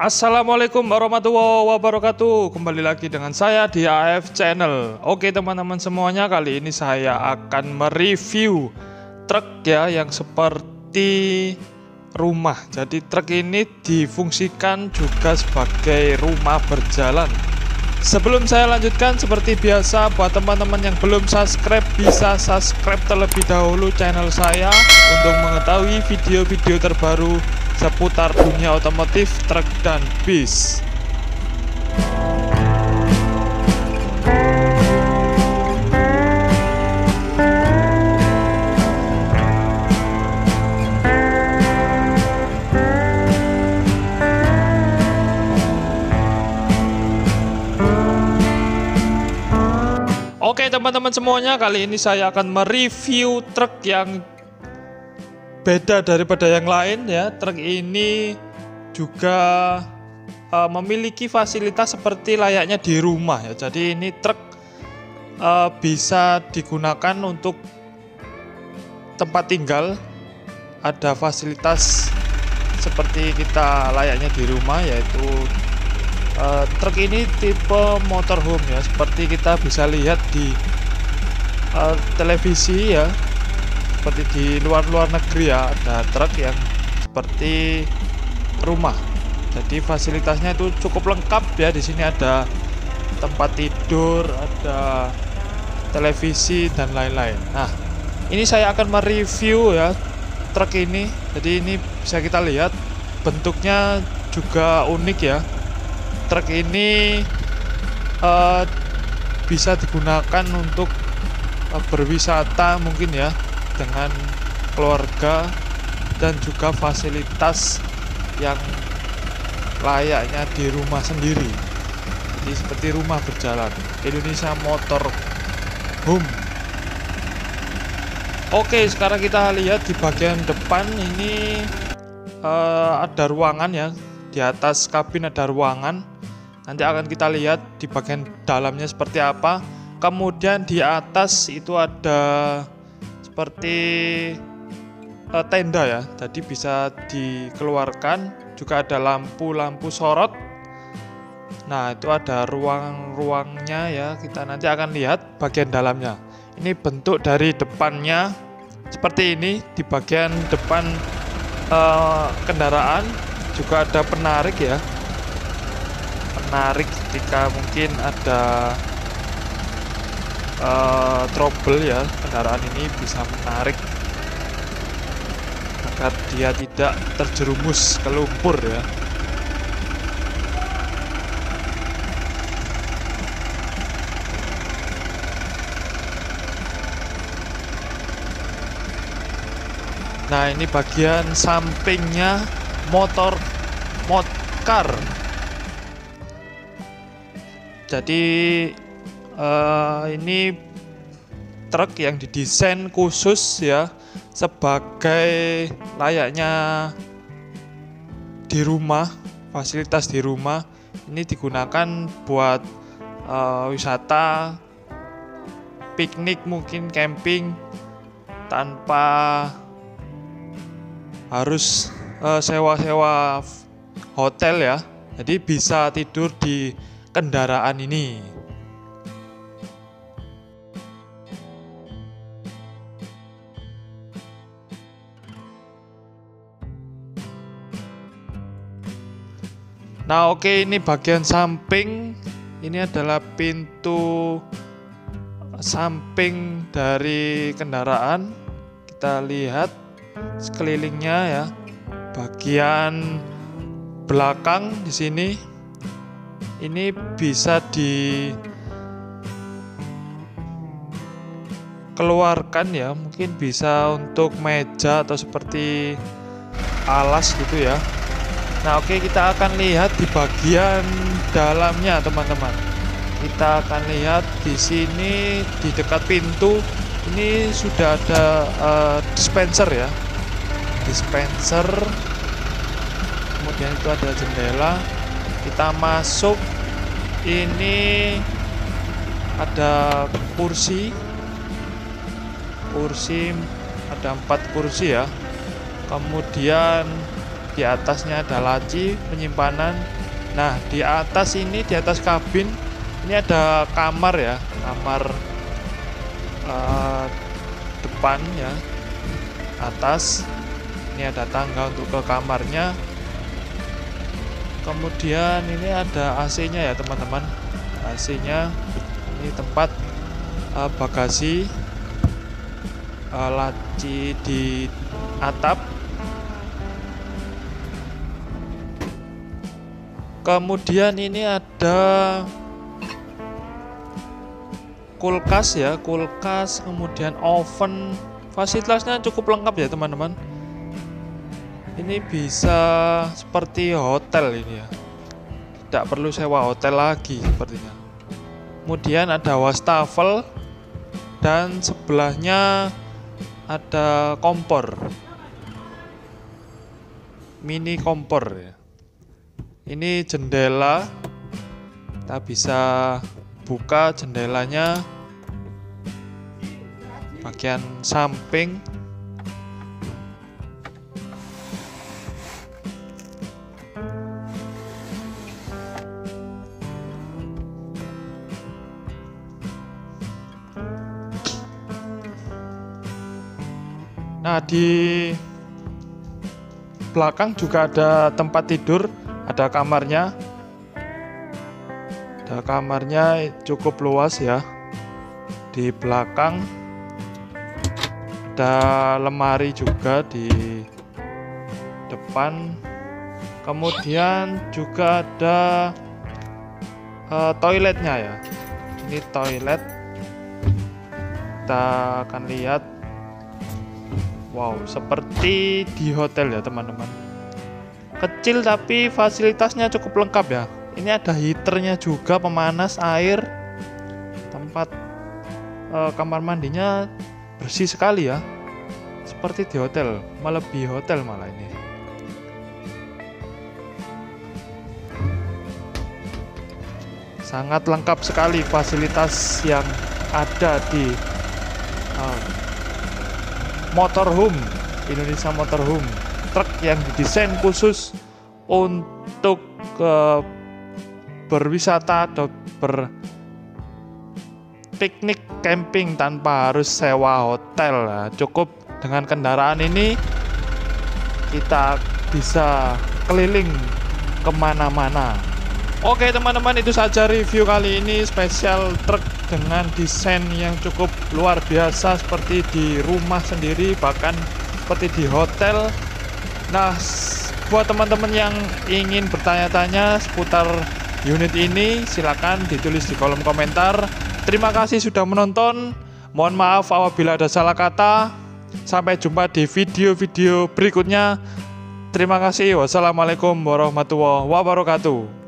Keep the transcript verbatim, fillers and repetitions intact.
Assalamualaikum warahmatullahi wabarakatuh. Kembali lagi dengan saya di A F Channel. Oke teman-teman semuanya, kali ini saya akan mereview truk ya yang seperti rumah. Jadi truk ini difungsikan juga sebagai rumah berjalan. Sebelum saya lanjutkan, seperti biasa buat teman-teman yang belum subscribe, bisa subscribe terlebih dahulu channel saya untuk mengetahui video-video terbaru seputar dunia otomotif, truk, dan bis. Oke teman-teman semuanya, kali ini saya akan mereview truk yang beda daripada yang lain ya. Truk ini juga uh, memiliki fasilitas seperti layaknya di rumah ya. Jadi ini truk uh, bisa digunakan untuk tempat tinggal, ada fasilitas seperti kita layaknya di rumah, yaitu uh, truk ini tipe motorhome ya, seperti kita bisa lihat di uh, televisi ya. Seperti di luar-luar negeri ya, ada truk yang seperti rumah. Jadi fasilitasnya itu cukup lengkap ya. Di sini ada tempat tidur, ada televisi dan lain-lain. Nah, ini saya akan mereview ya truk ini. Jadi ini bisa kita lihat bentuknya juga unik ya. Truk ini uh, bisa digunakan untuk uh, berwisata mungkin ya, dengan keluarga, dan juga fasilitas yang layaknya di rumah sendiri. Jadi seperti rumah berjalan, Indonesia Motor Home. Oke, sekarang kita lihat di bagian depan ini uh, ada ruangan ya. Di atas kabin ada ruangan. Nanti akan kita lihat di bagian dalamnya seperti apa. Kemudian di atas itu ada seperti uh, tenda ya, jadi bisa dikeluarkan. Juga ada lampu-lampu sorot. Nah, itu ada ruang-ruangnya ya, kita nanti akan lihat bagian dalamnya. Ini bentuk dari depannya seperti ini. Di bagian depan uh, kendaraan juga ada penarik ya, penarik ketika mungkin ada Uh, trouble ya, kendaraan ini bisa menarik agar dia tidak terjerumus ke lumpur ya. Nah, ini bagian sampingnya motor modcar. Jadi Uh, ini truk yang didesain khusus ya, sebagai layaknya di rumah, fasilitas di rumah. Ini digunakan buat uh, wisata, piknik mungkin, camping, tanpa harus uh, sewa-sewa hotel ya. Jadi bisa tidur di kendaraan ini. Nah, oke, ini bagian samping. Ini adalah pintu samping dari kendaraan. Kita lihat sekelilingnya ya. Bagian belakang di sini ini bisa dikeluarkan ya. Mungkin bisa untuk meja atau seperti alas gitu ya. Nah, oke, kita akan lihat di bagian dalamnya, teman-teman. Kita akan lihat di sini di dekat pintu ini sudah ada uh, dispenser ya. Dispenser. Kemudian itu ada jendela. Kita masuk. Ini ada kursi. Kursi ada empat kursi ya. Kemudian Di atasnya ada laci penyimpanan. Nah, di atas ini, di atas kabin ini ada kamar ya, kamar uh, depan ya, atas. Ini ada tangga untuk ke kamarnya. Kemudian ini ada A C-nya ya teman-teman. A C-nya ini tempat uh, bagasi, uh, laci di atap. Kemudian ini ada kulkas ya, kulkas, kemudian oven. Fasilitasnya cukup lengkap ya teman-teman. Ini bisa seperti hotel ini ya. Tidak perlu sewa hotel lagi sepertinya. Kemudian ada wastafel dan sebelahnya ada kompor. Mini kompor ya. Ini jendela. Kita bisa buka jendelanya bagian samping. Nah, di belakang juga ada tempat tidur, ada kamarnya. Ada kamarnya cukup luas ya. Di belakang ada lemari juga di depan. Kemudian juga ada uh, toiletnya ya. Ini toilet. Kita akan lihat. Wow, seperti di hotel ya teman-teman. Kecil tapi fasilitasnya cukup lengkap ya. Ini ada heaternya juga, pemanas air. Tempat eh, kamar mandinya bersih sekali ya. Seperti di hotel, melebihi hotel malah ini. Sangat lengkap sekali fasilitas yang ada di uh, Motorhome, Indonesia Motorhome, truk yang didesain khusus untuk uh, berwisata atau berpiknik camping tanpa harus sewa hotel. Nah, cukup dengan kendaraan ini kita bisa keliling kemana-mana. Oke teman-teman, itu saja review kali ini spesial truk dengan desain yang cukup luar biasa, seperti di rumah sendiri, bahkan seperti di hotel. Nah, buat teman-teman yang ingin bertanya-tanya seputar unit ini, silakan ditulis di kolom komentar. Terima kasih sudah menonton. Mohon maaf apabila ada salah kata. Sampai jumpa di video-video berikutnya. Terima kasih. Wassalamualaikum warahmatullahi wabarakatuh.